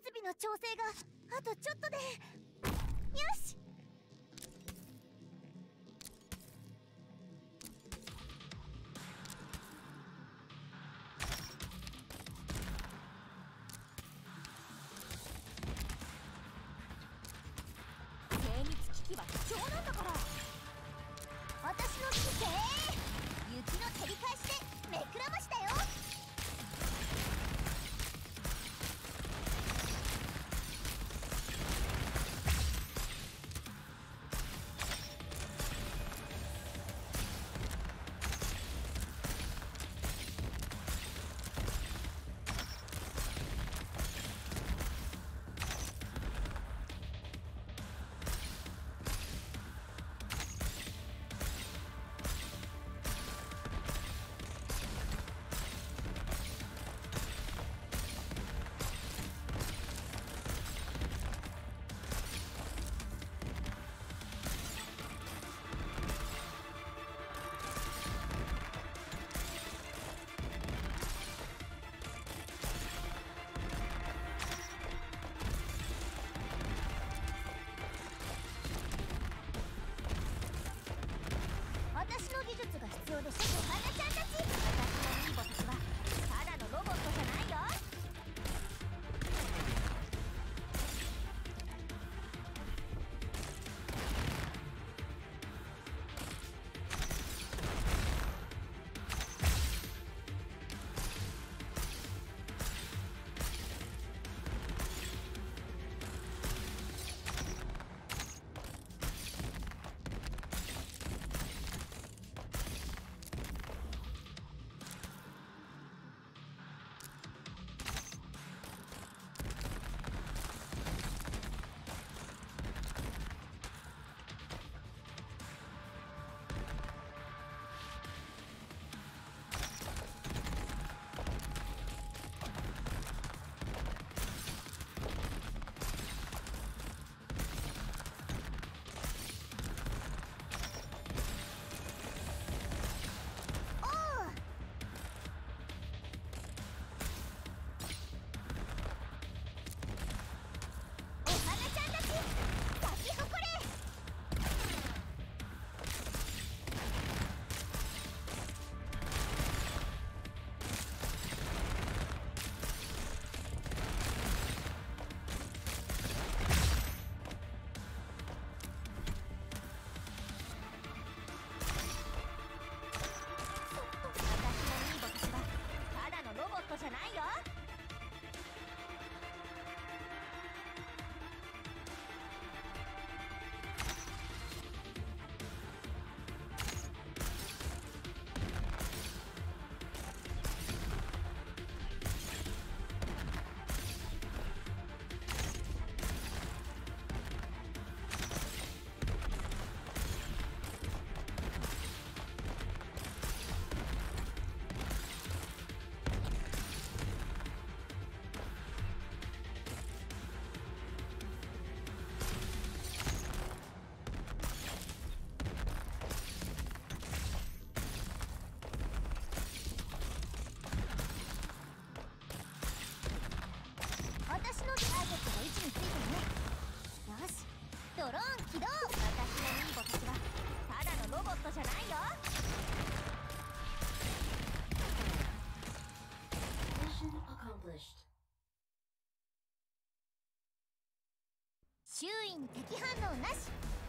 備の調整があとちょっとで。よし。精密機器は貴重なんだから。私の機器雪の照り返しで目くらましだよ。私の技術が必要でしょ。お花ちゃんたち、私のミーボたちはただのロボットじゃないよ。じゃないよ。私のターゲットが位置についてるね。よし、ドローン起動。私のミーボたちはただのロボットじゃないよ。Mission accomplished。周囲に敵反応なし。